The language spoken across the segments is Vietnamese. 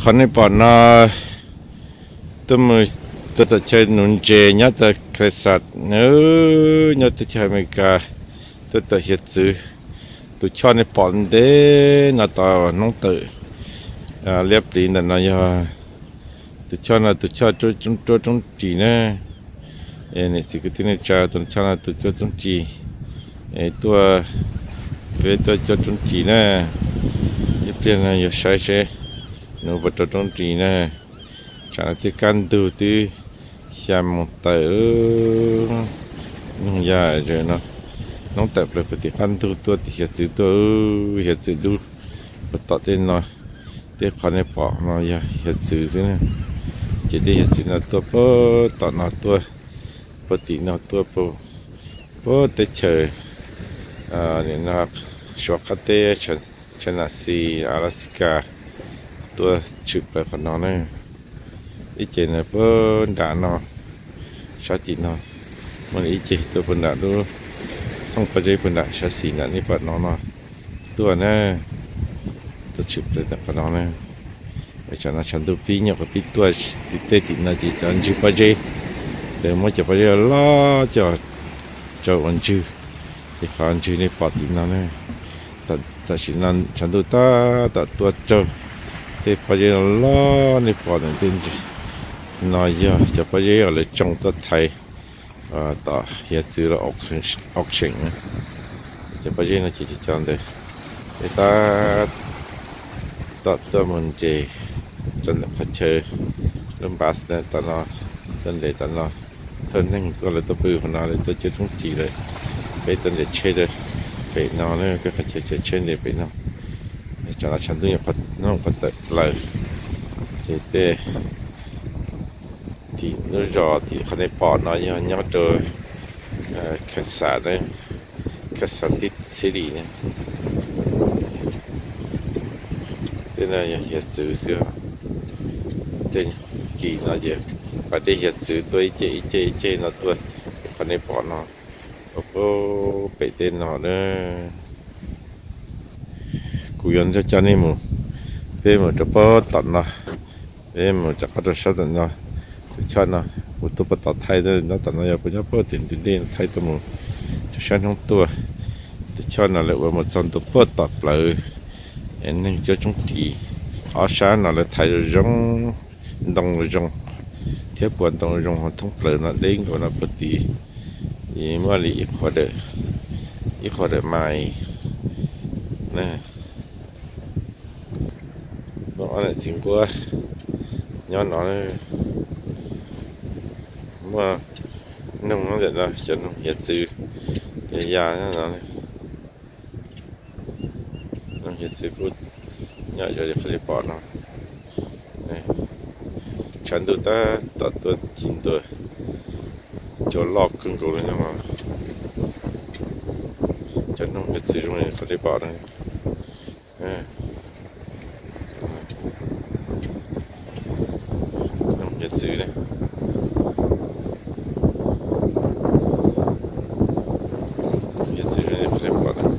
con này bỏ nó tôi mới tôi chơi nón chè nhá tôi khai sát nữa nhá tôi chơi mấy cái tôi hiện chữ tôi cho này bỏ để nó tao nông tự liệp đi là nó giờ tôi cho trong chỉ nè này chỉ cái thứ này tôi cho là tôi cho trong chỉ tôi về tôi cho trong chỉ nè tiếp theo là giờ sai sẽ nó bắt đầu trong chỉ nè chả là cái căn đầu tư xem một tờ nông gia rồi nó tập được cái căn đầu tôi thì hiện chữ đủ bắt đầu tên nó để con này bỏ nó giờ hiện chữ thế này chỉ để hiện chữ nó tôi bớt tao nó tôi bớt tí nó tôi bớt để chờ để nó cho cái tê chân là si Alaska tôi chụp lại con nó này ít chế này bớt đã nó sao tí nó mà ít chế tôi vẫn đã luôn không có dây vẫn đã sao xì là ní bớt nó tôi nè tôi chụp lại con nó này để cho nó chẳng được phí nhiều cái phí tôi tê thì nó chỉ cho anh chụp bao dây để mới chụp bao dây lo cho anh chụp thì anh chụp này bỏ tí nó này ta chỉ nên chẳng được ta tôi cho thì bao giờ lo này bỏ đến tin nói giờ cho bao giờ là trong tất thầy ta hiện sự là auction cho bao giờ nó chỉ chọn đây để ta muốn chơi cho nó phát chơi lâm bát này ta nó tên để ta nó thân nên tôi là tôi bự hơn nó để tôi chơi không chỉ đây cái tên để chơi đây phải nó này cái phát chơi trên để phải nó cho nó chẳng được phát nó phát tới lời thì nó rõ thì không thể bỏ nó nhớ rồi khách sạn đấy khách sạn tít city này thế này hiện sự xưa trên kỳ nó gì và đây hiện sự tôi chơi nó tôi không thể bỏ nó ô bị tên nó nữa cú yên cho nên mà về mà cho bớt tận nó về mà cho các sát tận nó cho nó một tôi bắt đầu thay đó nó tận nó giờ cũng nhớ bớt tiền thay tôi mà cho sáng không tôi cho nó lại một trăm tôi bớt tập lại nên cho chúng chỉ ở sáng nó lại thay giống đồng rồi giống thế buồn đồng rồi giống họ thông lại nó đến gọi là bớt tí thì mà lý khó để mày nè nó là chính quá nhớ nó mà nông nó dệt ra cho nó hiện sự già nó hiện sự phút nhớ cho để phải bỏ nó chẳng được ta tuần chín tuổi cho lọc cưng cầu lên mà cho nó hiện sự trong này phải bỏ này hiện sự này hiện sự này phải bỏ này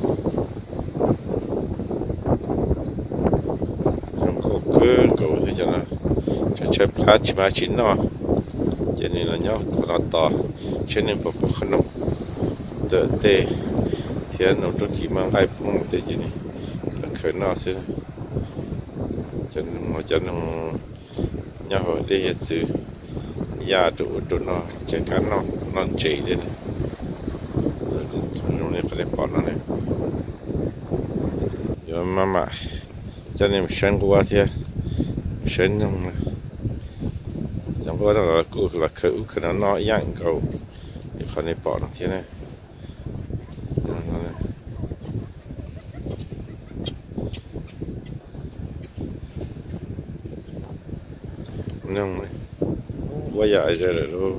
trong cầu thì cho nó chơi plát chỉ mà chín nó cho nên là nhóc nó to cho nên bộ khăn nó đỡ tê thì nó trong chỉ mang ai cũng tê gì này là khởi nó xưa cho nó nhà họ đi hiện sự nhà trụ nó chơi cá nó chỉ đấy rồi này phải bỏ nó này rồi mà cho nên sáng qua thì sáng không chẳng có là cụ là khử cái nó dạng cầu thì không nên bỏ nó thế này nông này quá dài rồi luôn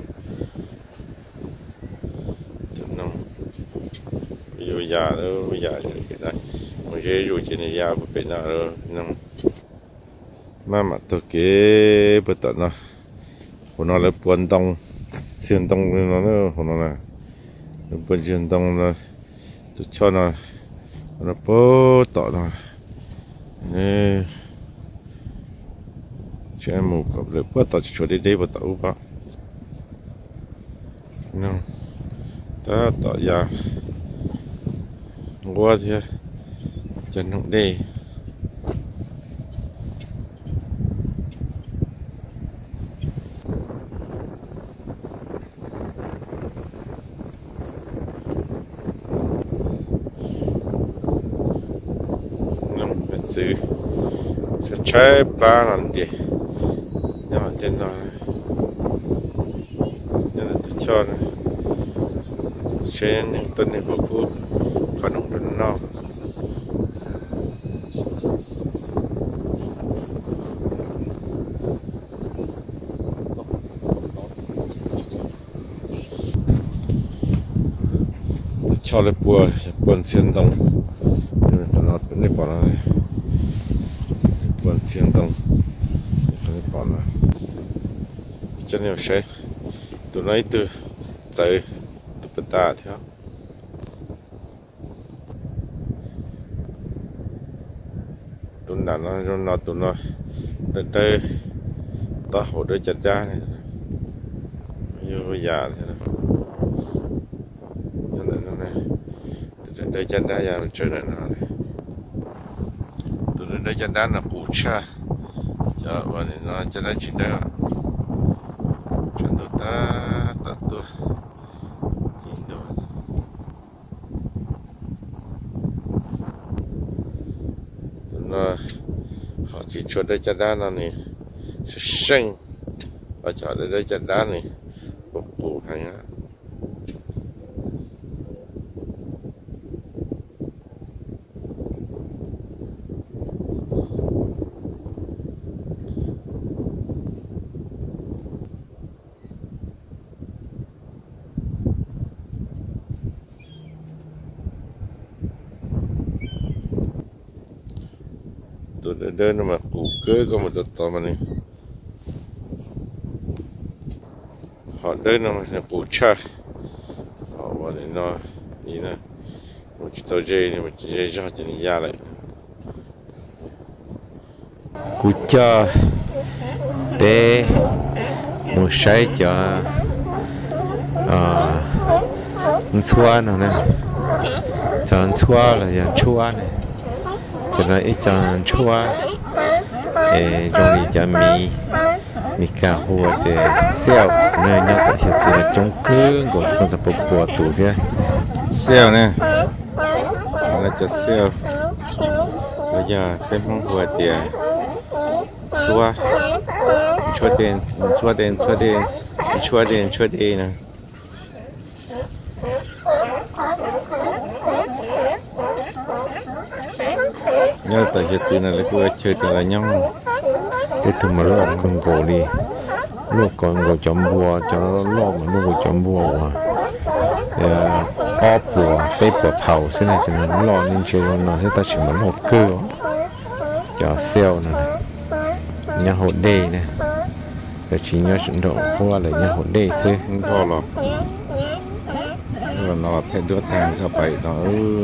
nông ví dụ già đó già rồi cái này một cái rồi trên này già một cái nào rồi nông mà tôi kế bớt tận nó nó là buồn đông xuyên đông nó là buồn xuyên đông là tôi cho nó bớt tận nó chuyện mù cọp được bớt tao cho đi bớt tao bớt nó ta tao ya qua thì chân không đi sẽ trái ba lần đi nhưng mà tên nó nên là tôi cho này trên những tuần này của cô còn không được no tôi cho lại buồn xiên đông nhưng mà nó vẫn đi bỏ nó buồn xiên đông không đi bỏ nó cho nên sẽ tụi nó từ tới từ ta theo tụi nó tụi nó đây ta hỗ trợ chặt ra này như già thế đó tụi đây chặt ra già chơi này nó tụi đây chặt ra là cụ cha cho bọn nó chặt ra chuyện đó cho tụi ta tụi họ chỉ cho đây chặt đá này sinh và cho đây chặt đá này phục vụ hành á tụi đơn mà cụ cưới có một tụi mà này họ đơn mà cụ cha họ bảo này nó như này một tàu dây này một dây cho cho nó ra lại cụ cha bé một sai cho xua nào nè cho xua là dạng chua này cho nên ít cho chua trong đi cho mi cà hùa để xeo nơi nhau tại hiện sự là trong cứ của con sập bùa tủ chứ xeo nè cho nên cho xeo bây giờ tem mong hùa để xua chua đen nè nhớ tại hiện sự này là cô chơi là nhau cái thứ mà nó là con gỗ đi lúc con gỗ chấm bùa cho nó lo mà nó gỗ chấm bùa ó bùa bê bùa phao thế này cho nó lo nên chơi nó sẽ ta chỉ muốn hộp cơ cho sale này nhà hộ đề này và chỉ nhớ chuyển động qua là nhà hộ đề xưa không có rồi nó thay đứa thang cho bảy nó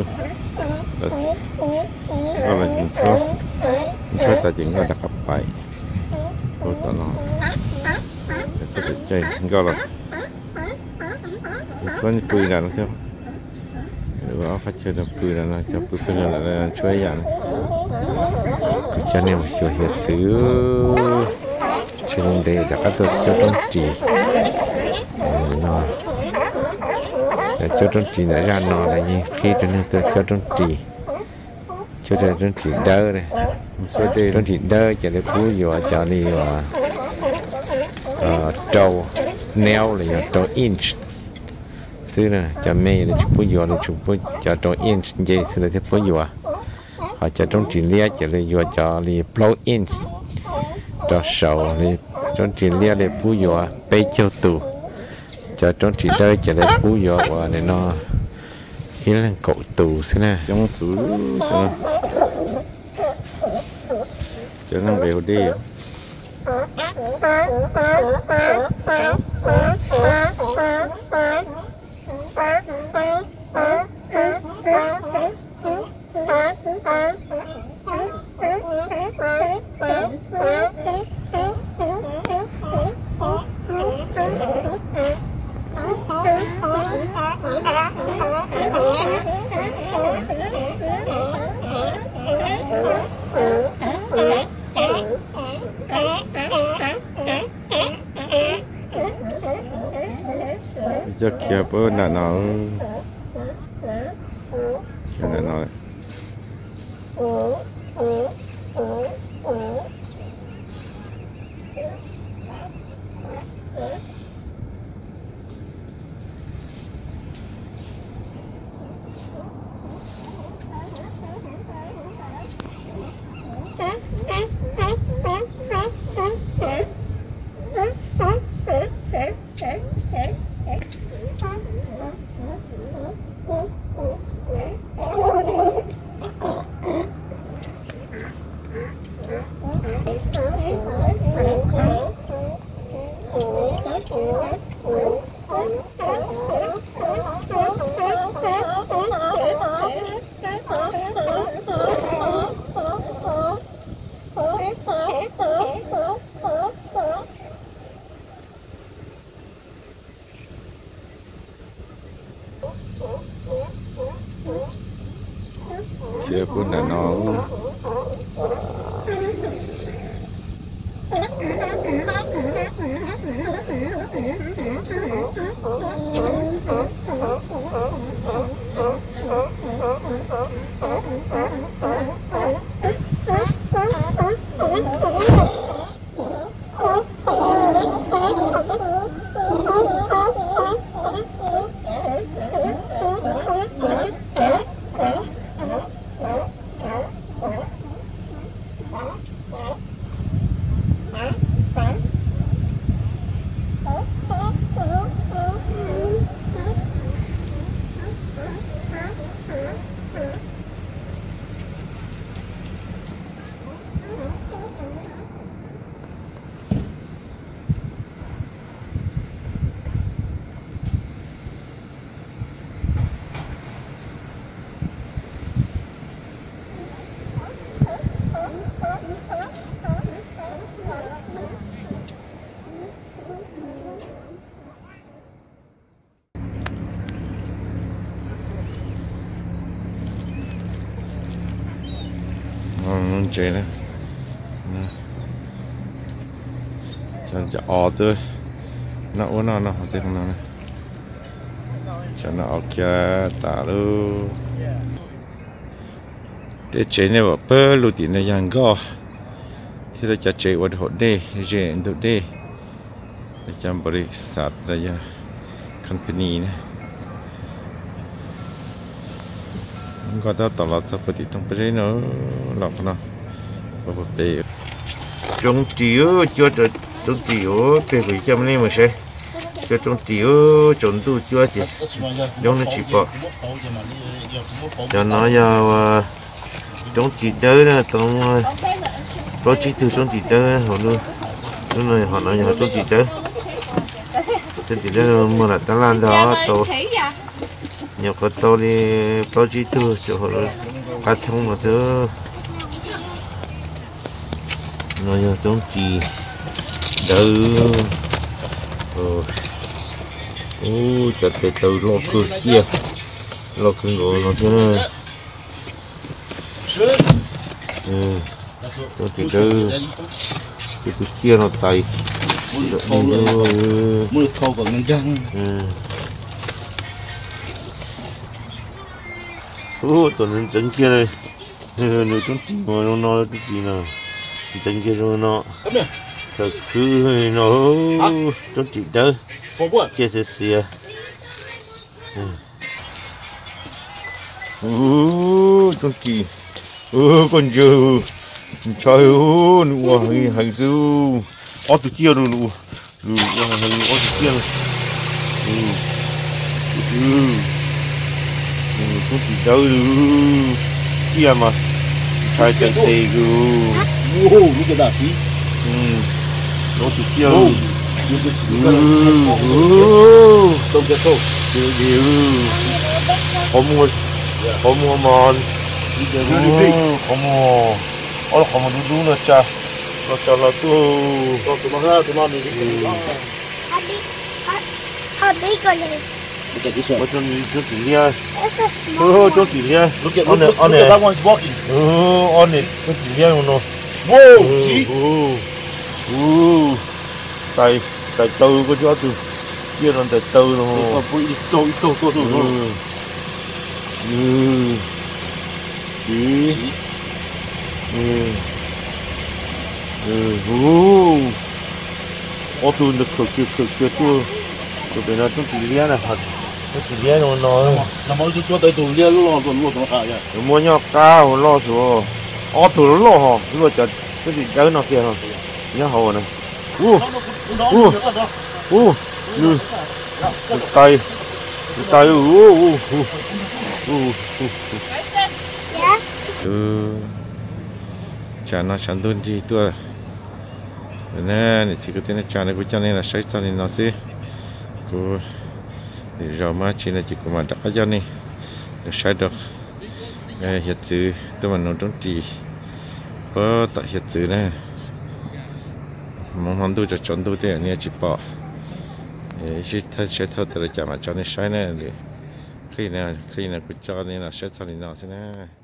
là hình số ta chỉ có đặt cặp bảy rồi tao nó sẽ chơi gọi là hình số như cười là nó theo rồi phát chơi được cười là nó cho cười là chơi dạng cái chân này một số hiện chữ trên đây là các tôi cho trong chỉ nó cho trong chỉ đã ra nó là như khi cho nên tôi cho trong chỉ cho ra trong chỉ đỡ này trong chỉ đỡ cho để cú vừa cho đi và trâu neo là trâu inch xưa nè cho mẹ là chụp vừa là chụp cho trâu inch vậy xưa là thế vừa họ cho trong chỉ lia cho là vừa cho đi blow inch cho sầu đi trong chỉ lia để cú vừa bay châu tù cho trong chỉ đỡ cho để cú vừa và này nó ý là cậu tù xưa nè trong số cho nó đều đi cho kia bữa nào nó kia nào nó kia bữa nào nó chơi nữa cho ọ tới nó uống nó tới không nó cho nó ok ta luôn để chơi này vào bơ lụt tiền nàyยังก็ที่เราจะเจอวันหดได้เจอตัวได้ประจำบริษัทระยะคัมพานีนะก็ต้องตลอดสัปดาห์ต้องไปได้เนาะหลอกเนาะปกติจงจี๋อจวดจงจี๋อไปคุยจำนี่มั้งใช่จวดจงจี๋อจนตู้จวดจียงนั่นจีบจะน้อยยาวจงจี๋อเนี่ยตรงโปรเจกต์จงจี๋อเขานู่นนี่เขาnói họจงจี๋อจงจี๋อมันlàตลาดđóตัวnhiều cái to đi project thôi cho họ phát thông mà sữa nó giờ giống chỉ đỡ chặt từ từ lo cửa kia lo cửa ngồi nó thế này cho chỉ đỡ cái cửa kia nó tay mưa thâu còn ngang răng tụi nó tránh kia đây, nó trốn chỉ mà nó cái gì nào, tránh kia rồi nó, thật cứ nó trốn chỉ đỡ, chia sẻ, trốn chỉ, con dơ, trời ơi, wow, hàng dâu, tụi kia rồi, hàng tụi kia rồi, cũng chỉ đâu kia mà trái chân tê cứ wow như cái đá xí nó chỉ kia đông cái sâu điều có mua mòn có mua có mua đúng là cha nó cho là tụi nó đi Habis kalau look at this one trong chỉ lia it's a small trong chỉ lia look at that one's walking on it trong chỉ lia nó whoa see tại tôi có chỗ từ kia nó từ từ nó còn bụi trâu to rồi Ý ô tô được khởi tua của bên nó trong chỉ liên là thật nó chỉ liên nó nó mới cho tới tù lia lo nó khá vậy nó mua nhau cao lo số ô tô nó lo hả lo chặt cái gì chơi nó kia hả nhá hồ này tay tay chả nó chẳng đơn gì tua nè chỉ có tên chả này cũng cho nên là sai cho nên nó sẽ cô rồi mà chỉ là chỉ có mà đặt cái này được sai được hiện chữ tôi mà nó đúng chỉ có tại hiện chữ này mong muốn tôi cho chọn tôi thì anh chỉ bỏ chỉ thay sai thôi từ chả mà cho nên sai này khi nào cũng cho nên là sai cho nên nó thế này